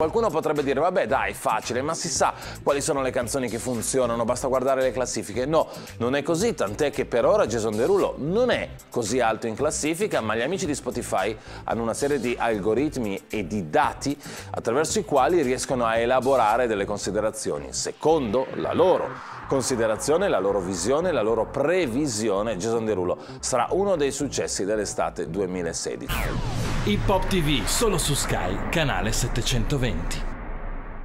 Qualcuno potrebbe dire, vabbè dai, facile, ma si sa quali sono le canzoni che funzionano, basta guardare le classifiche. No, non è così, tant'è che per ora Jason Derulo non è così alto in classifica, ma gli amici di Spotify hanno una serie di algoritmi e di dati attraverso i quali riescono a elaborare delle considerazioni. Secondo la loro considerazione, la loro visione, la loro previsione, Jason Derulo sarà uno dei successi dell'estate 2016. Hip Hop TV, solo su Sky, canale 720.